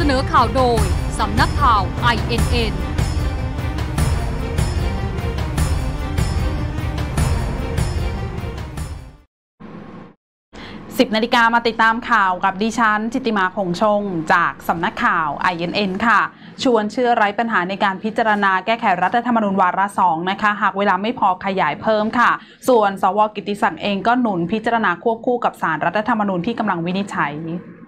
นอข่าวโดยสำนักข่าว INN 10 นาฬิกามาติดตามข่าวกับดิฉันจิตติมาคงชงจากสำนักข่าว INN ค่ะชวนเชื่อไร้ปัญหาในการพิจารณาแก้ไขรัฐธรรมนูญวาระ 2นะคะหากเวลาไม่พอขยายเพิ่มค่ะส่วนสว.กิติศักดิ์เองก็หนุนพิจารณาควบคู่กับศาลรัฐธรรมนูญที่กำลังวินิจฉัย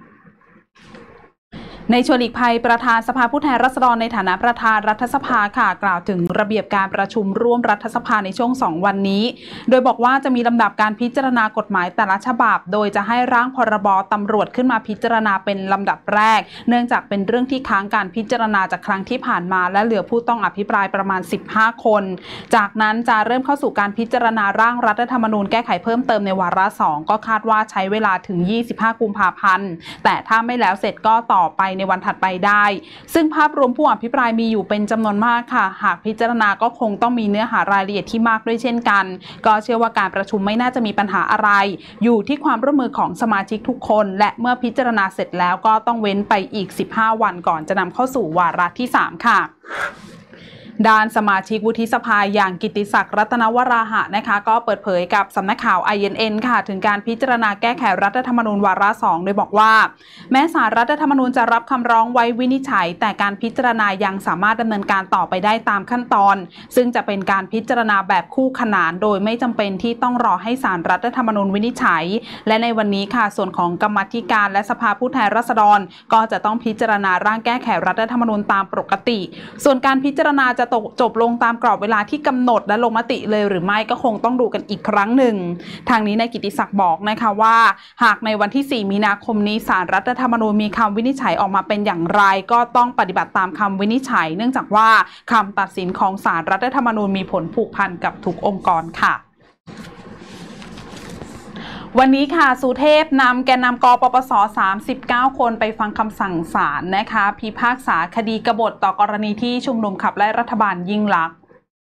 ในชวนหลีกภัยประธานสภาผู้แทนราษฎรในฐานะประธานรัฐสภาค่ะกล่าวถึงระเบียบการประชุมร่วมรัฐสภาในช่วง2 วันนี้โดยบอกว่าจะมีลำดับการพิจารณากฎหมายแต่ละฉบับโดยจะให้ร่างพรบ.ตำรวจขึ้นมาพิจารณาเป็นลำดับแรกเนื่องจากเป็นเรื่องที่ค้างการพิจารณาจากครั้งที่ผ่านมาและเหลือผู้ต้องอภิปรายประมาณ15 คนจากนั้นจะเริ่มเข้าสู่การพิจารณาร่างรัฐธรรมนูญแก้ไขเพิ่มเติมในวาระ 2ก็คาดว่าใช้เวลาถึง25 กุมภาพันธ์แต่ถ้าไม่แล้วเสร็จก็ต่อไปในวันถัดไปได้ซึ่งภาพรวมผู้อภิปรายมีอยู่เป็นจำนวนมากค่ะหากพิจารณาก็คงต้องมีเนื้อหารายละเอียดที่มากด้วยเช่นกันก็เชื่อว่าการประชุมไม่น่าจะมีปัญหาอะไรอยู่ที่ความร่วมมือของสมาชิกทุกคนและเมื่อพิจารณาเสร็จแล้วก็ต้องเว้นไปอีก15 วันก่อนจะนำเข้าสู่วาระที่3ค่ะด้านสมาชิกวุฒิสภาอย่างกิติศักดิ์รัตนวราหะนะคะก็เปิดเผยกับสำนักข่าว INN ค่ะถึงการพิจารณาแก้ไขรัฐธรรมนูญวาระ 2โดยบอกว่าแม้ศาลรัฐธรรมนูญจะรับคำร้องไว้วินิจฉัยแต่การพิจารณายังสามารถดำเนินการต่อไปได้ตามขั้นตอนซึ่งจะเป็นการพิจารณาแบบคู่ขนานโดยไม่จำเป็นที่ต้องรอให้ศาลรัฐธรรมนูญวินิจฉัยและในวันนี้ค่ะส่วนของกรรมาธิการและสภาผู้แทนราษฎรก็จะต้องพิจารณาร่างแก้ไขรัฐธรรมนูญตามปกติส่วนการพิจารณาจะจบลงตามกรอบเวลาที่กำหนดและลงมติเลยหรือไม่ก็คงต้องดูกันอีกครั้งหนึ่งทางนี้นายกิติศักดิ์บอกนะคะว่าหากในวันที่4 มีนาคมนี้ศาลรัฐธรรมนูญมีคำวินิจฉัยออกมาเป็นอย่างไรก็ต้องปฏิบัติตามคำวินิจฉัยเนื่องจากว่าคำตัดสินของศาลรัฐธรรมนูญมีผลผูกพันกับทุกองค์กรค่ะวันนี้ค่ะสุเทพนำแกนนำกปปส39 คนไปฟังคำสั่งศาลนะคะพิพากษาคดีกบฏต่อกรณีที่ชุมนุมขับไล่รัฐบาลยิ่งลักษณ์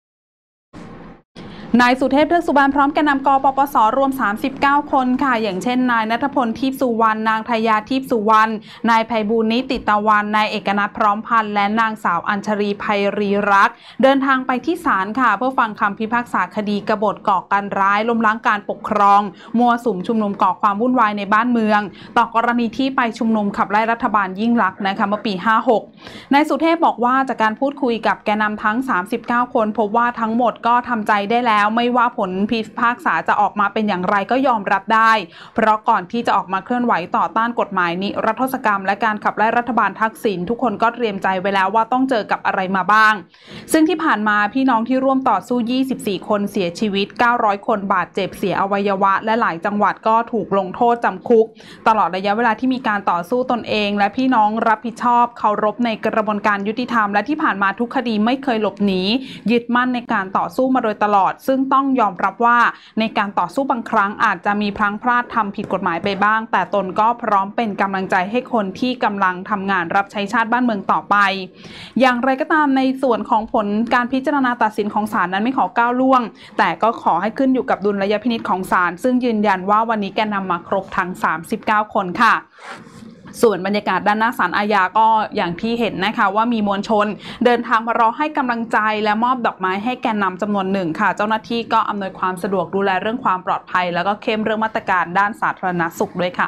นายสุเทพ เทือกสุบรรณพร้อมแกนนำกปปสรวม39 คนค่ะอย่างเช่นนายณัฐพลทิพย์สุวรรณนางทยาทิพย์สุวรรณนายไพบูลย์นิติตะวันนายเอกนัทพร้อมพันธ์และนางสาวอัญชรีไพรีรักษ์เดินทางไปที่ศาลค่ะเพื่อฟังคำพิพากษาคดีกบฏก่อการร้ายล้มล้างการปกครองมั่วสุมชุมนุมก่อความวุ่นวายในบ้านเมืองต่อกรณีที่ไปชุมนุมขับไล่รัฐบาลยิ่งลักษณ์นะคะเมื่อปี56นายสุเทพบอกว่าจากการพูดคุยกับแกนนำทั้ง39 คนพบว่าทั้งหมดก็ทำใจได้แล้วไม่ว่าผลพิพากษาจะออกมาเป็นอย่างไรก็ยอมรับได้เพราะก่อนที่จะออกมาเคลื่อนไหวต่อต้านกฎหมายนิรโทษกรรมและการขับไล่รัฐบาลทักษิณทุกคนก็เตรียมใจไว้แล้วว่าต้องเจอกับอะไรมาบ้างซึ่งที่ผ่านมาพี่น้องที่ร่วมต่อสู้24 คนเสียชีวิต900 คนบาดเจ็บเสียอวัยวะและหลายจังหวัดก็ถูกลงโทษจำคุกตลอดระยะเวลาที่มีการต่อสู้ตนเองและพี่น้องรับผิดชอบเคารพในกระบวนการยุติธรรมและที่ผ่านมาทุกคดีไม่เคยหลบหนียึดมั่นในการต่อสู้มาโดยตลอดซึ่งต้องยอมรับว่าในการต่อสู้บางครั้งอาจจะมีพลั้งพลาดทำผิดกฎหมายไปบ้างแต่ตนก็พร้อมเป็นกำลังใจให้คนที่กำลังทำงานรับใช้ชาติบ้านเมืองต่อไปอย่างไรก็ตามในส่วนของผลการพิจารณาตัดสินของศาลนั้นไม่ขอก้าวล่วงแต่ก็ขอให้ขึ้นอยู่กับดุลยพินิจของศาลซึ่งยืนยันว่าวันนี้แกนนำมาครบทั้ง39 คนค่ะส่วนบรรยากาศด้านหน้าศาลอาญาก็อย่างที่เห็นนะคะว่ามีมวลชนเดินทางมารอให้กำลังใจและมอบดอกไม้ให้แกนนำจำนวนหนึ่งค่ะเจ้าหน้าที่ก็อำนวยความสะดวกดูแลเรื่องความปลอดภัยแล้วก็เข้มเรื่องมาตรการด้านสาธารณสุขด้วยค่ะ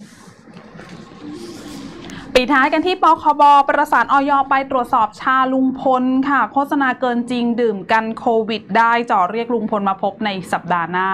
ปิดท้ายกันที่ปคบ.ประสานอย.ไปตรวจสอบชาลุงพลค่ะโฆษณาเกินจริงดื่มกันโควิดได้จ่อเรียกลุงพลมาพบในสัปดาห์หน้า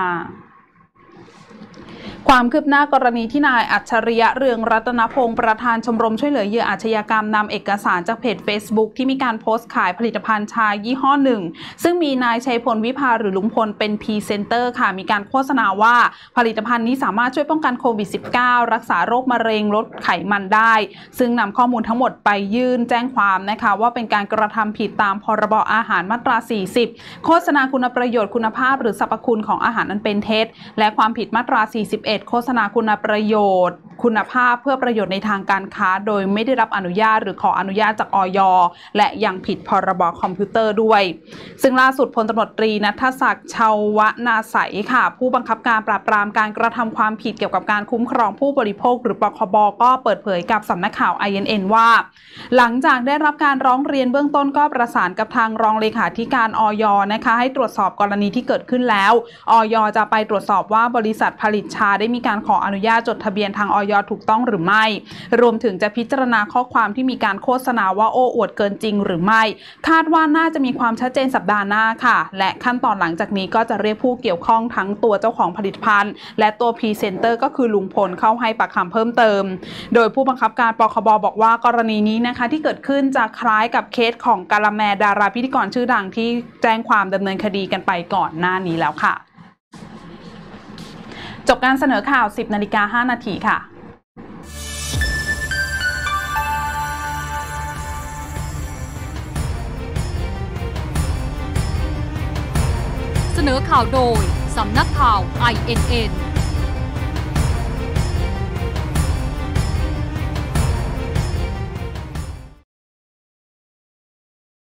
ความคืบหน้ากรณีที่นายอัจฉริยะเรืองรัตนพงศ์ประธานชมรมช่วยเหลือเหยื่ออาชญากรรมนำเอกสารจากเพจ Facebook ที่มีการโพสต์ขายผลิตภัณฑ์ชายี่ห้อหนึ่งซึ่งมีนายชัยพลวิภาหรือลุงพลเป็นพรีเซนเตอร์ค่ะมีการโฆษณาว่าผลิตภัณฑ์นี้สามารถช่วยป้องกันโควิด -19 รักษาโรคมะเร็งลดไขมันได้ซึ่งนำข้อมูลทั้งหมดไปยื่นแจ้งความนะคะว่าเป็นการกระทำผิดตามพรบอาหารมาตรา40โฆษณาคุณประโยชน์คุณภาพหรือสรรพคุณของอาหารอันเป็นเท็จและความผิดมาตรา41 โฆษณาคุณประโยชน์คุณภาพเพื่อประโยชน์ในทางการค้าโดยไม่ได้รับอนุญาตหรือขออนุญาตจากอย.และยังผิดพรบคอมพิวเตอร์ด้วยซึ่งล่าสุดพลตำรวจตรีณัฐศักดิ์ ชาวนาใสค่ะผู้บังคับการปราบปรามการกระทำความผิดเกี่ยวกับการคุ้มครองผู้บริโภคหรือปคบก็เปิดเผยกับสำนักข่าว INN ว่าหลังจากได้รับการร้องเรียนเบื้องต้นก็ประสานกับทางรองเลขาธิการอย.นะคะให้ตรวจสอบกรณีที่เกิดขึ้นแล้วอย.จะไปตรวจสอบว่าบริษัทผลิตชาได้มีการขออนุญาตจดทะเบียนทางอย.ถูกต้องหรือไม่รวมถึงจะพิจารณาข้อความที่มีการโฆษณาว่าโอ้อวดเกินจริงหรือไม่คาดว่าน่าจะมีความชัดเจนสัปดาห์หน้าค่ะและขั้นตอนหลังจากนี้ก็จะเรียกผู้เกี่ยวข้องทั้งตัวเจ้าของผลิตภัณฑ์และตัวพรีเซนเตอร์ก็คือลุงพลเข้าให้ปากคำเพิ่มเติมโดยผู้บังคับการปคบบอกว่ากรณีนี้นะคะที่เกิดขึ้นจะคล้ายกับเคสของกาละแมดาราพิธีกรชื่อดังที่แจ้งความดำเนินคดีกันไปก่อนหน้านี้แล้วค่ะจบการเสนอข่าว 10:05 นาทีค่ะเสนอข่าวโดยสำนักข่าว INN